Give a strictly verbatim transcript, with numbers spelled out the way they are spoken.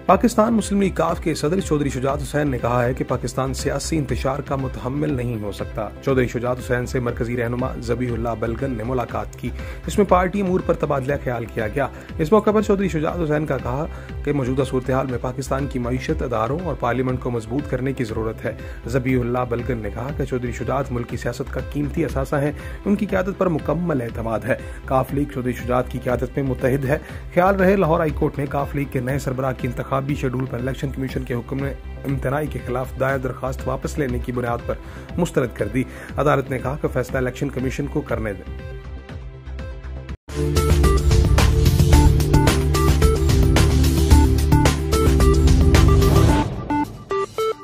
पाकिस्तान मुस्लिम league काफ के सदर चौधरी शुजात हुसैन ने कहा है कि पाकिस्तान सियासी इंतशार का मुतहम्मिल नहीं हो सकता। चौधरी शुजात हुसैन से मरकजी रहनुमा ज़बीहुल्लाह बलगन ने मुलाकात की, इसमें पार्टी अमूर पर तबादला ख्याल किया गया। इस मौके पर चौधरी शुजात हुसैन का कहा कि मौजूदा सूरत हाल में पाकिस्तान की मईशत, अदारों और पार्लियामेंट को मजबूत करने की जरूरत है। ज़बीहुल्लाह बलगन ने कहा कि चौधरी शुजात मुल्क की सियासत का कीमती असासा है, उनकी क़यादत पर मुकम्मल एतमाद है। काफ लीग चौधरी शुजात की क़यादत में मुत्तहिद है। ख्याल रहे लाहौर हाई कोर्ट ने काफ लीग के नए सरबराह की इंतखाबी शेड्यूल पर इलेक्शन कमीशन के हुक्म में इम्तनाई के खिलाफ दायर दरखास्त वापस लेने की बुनियाद पर मुस्तरद कर दी। अदालत ने कहा कि फैसला इलेक्शन कमीशन को करने दें।